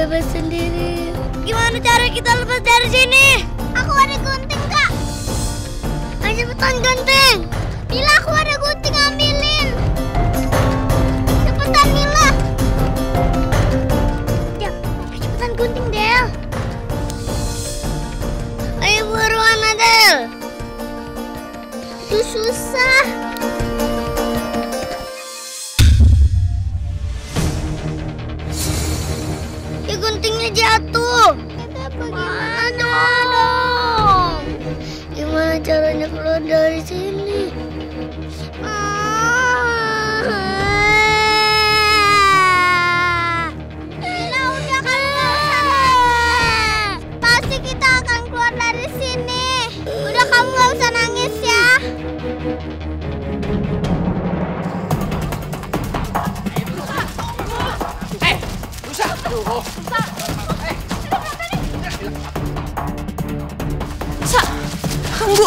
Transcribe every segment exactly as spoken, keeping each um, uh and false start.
bebas sendiri. Gimana cara kita lepas dari sini? Aku ada gunting, Kak. Ayo cepetan gunting. Mila, aku ada gunting, ambilin. Cepetan, Mila. Ya, cepetan gunting, Del. Ayo buruan, Del. Itu susah. Ya guntingnya jatuh. Kita bagaimana dong? Gimana caranya keluar dari sini? Mila, udah keluar sana. Pasti kita akan keluar dari sini. Udah, kamu gak usah nangis ya. Eh, Rusa. Aduh. Sa, Bu.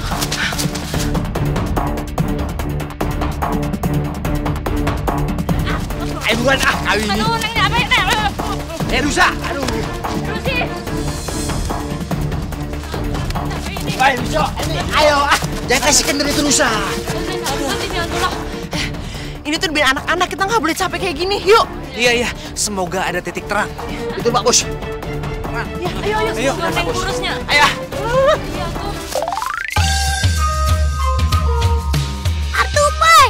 Ayo buruan ah, kali ini. Aduh, Neng, apa ya, Neng? Eh, Rusa. Aduh. Terus sih. Ayo, Rusa. Ini, ayo ah. Jangan kasihkan dari itu, Rusa. Nanti jangan tolong. Eh, ini tuh demi anak-anak, kita nggak boleh capek kayak gini. Yuk. Iya, iya. Semoga ada titik terang. Itu, Pak Bos. Ya, ayo, ayo. Ayo, Semoga Neng Bos. kurusnya. Ayo. Iya, tuh. Tupai.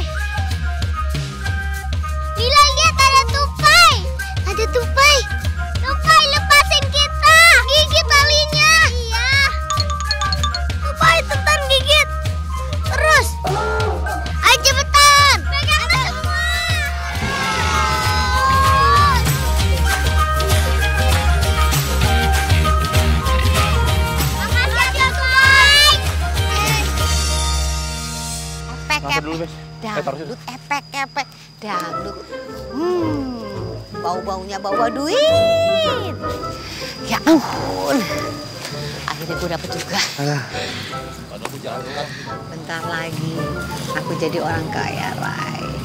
Mila, lihat ada tupai. Ada tupai. Tupai, lepasin kita. Gigit talinya. Iya. Tupai, tekan gigit. Terus. Ayo cepetan. Pegang semua. Makasih ya, tupai. Epek, Taruh dulu, epek. Bes. Eh, taruh situ. Dangdut, epek, epek. Dangdut. Hmm, bau-baunya bawa duit. Ya ampun. Akhirnya gue dapet juga. Bentar lagi aku jadi orang kaya raya.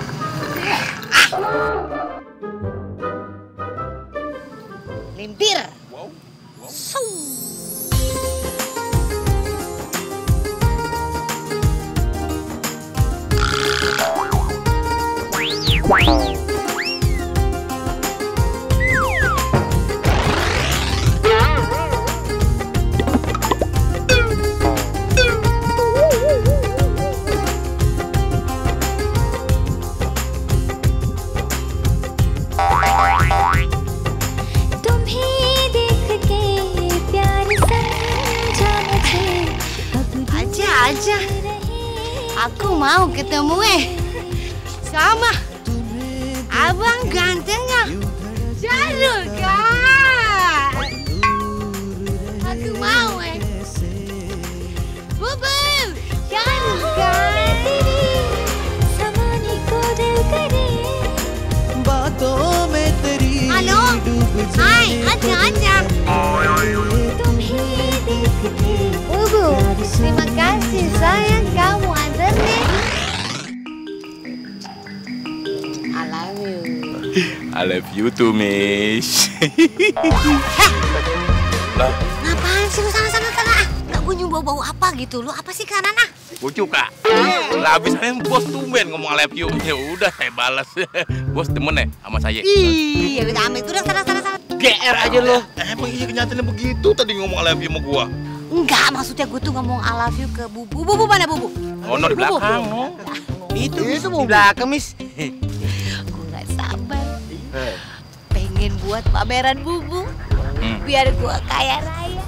Ah. Limpir. Su. Aja aja. Aku mau ketemu eh sama abang gantengnya Jalul kan. Aku mau eh Bubu Jalul kan. Halo, hai, aja aja. Bubu, terima kasih sayang kamu anterin. I love you. I love you too, Miss. Lah, Ngapain sih lu sana-sana sana? Nggak gue nyumbau bau apa gitu? Lu apa sih kanan ah? gue suka. Lah abis ini bos tumben ngomong I love you. Ya udah saya balas. Bos temen ya sama saya. Iya, udah amit. Udah sana sana sana. G R aja lo. Emang iya kenyataannya begitu tadi ngomong I love you sama gua. Enggak, maksudnya gue tuh ngomong I love you ke Bubu. Bubu mana Bubu? Oh, no, di Bubu. belakang. No. Itu, itu Di belakang, Miss. Gue nggak sabar. Pengen buat pameran Bubu. Hmm. Biar gue kaya raya.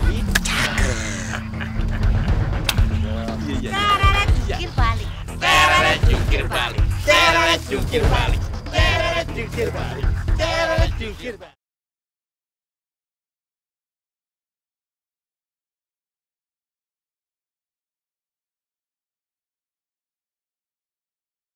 Tereret, jungkir balik. Tereret jungkir balik. Tereret jungkir balik. Tereret jungkir balik. Tereret jungkir balik.